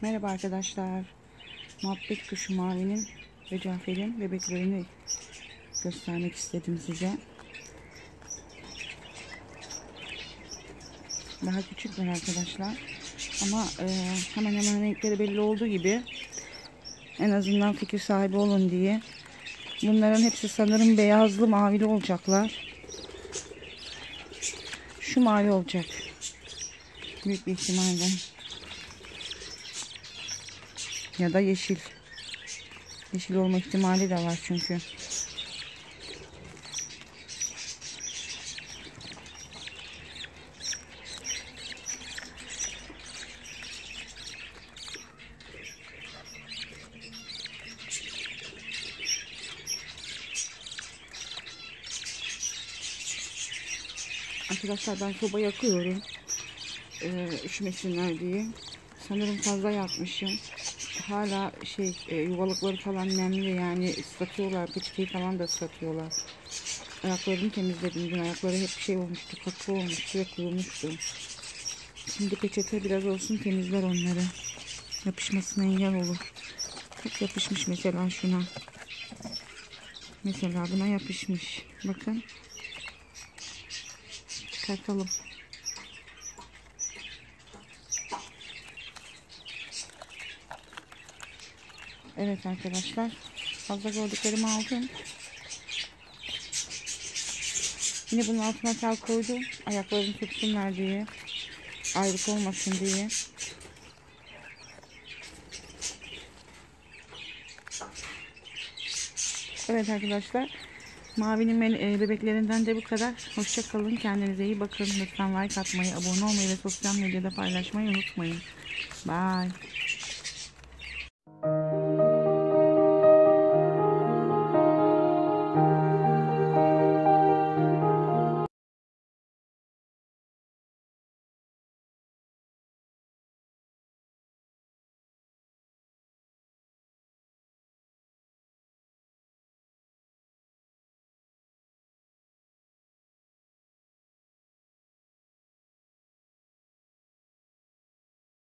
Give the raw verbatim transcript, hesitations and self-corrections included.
Merhaba arkadaşlar. Muhabbet kuşu Mavi'nin ve Cafer'in bebeklerini göstermek istedim size. Daha küçükler arkadaşlar. Ama e, hemen hemen renkleri belli olduğu gibi en azından fikir sahibi olun diye. Bunların hepsi sanırım beyazlı mavili olacaklar. Şu mavi olacak. Büyük bir ihtimalle. Ya da yeşil. Yeşil olma ihtimali de var çünkü. Arkadaşlar ben soba yakıyorum. Ee, üşümesinler diye. Sanırım fazla yakmışım. Hala şey e, yuvalıkları falan nemli, yani ıslatıyorlar. Peçeteyi falan da ıslatıyorlar. Ayaklarını temizledim. Dün ayakları hep şey olmuştu. Kakı olmuştu ve kurumuştu. Şimdi peçete biraz olsun temizler onları. Yapışmasına engel olur. Çok yapışmış mesela şuna. Mesela buna yapışmış. Bakın. Çıkartalım. Evet arkadaşlar. Fazla gördüklerimi aldım. Yine bunun altına tel koydum. Ayaklarını tutsunlar diye. Ayrık olmasın diye. Evet arkadaşlar. Mavi'nin bebeklerinden de bu kadar. Hoşça kalın. Kendinize iyi bakın. Lütfen like atmayı, abone olmayı ve sosyal medyada paylaşmayı unutmayın. Bye.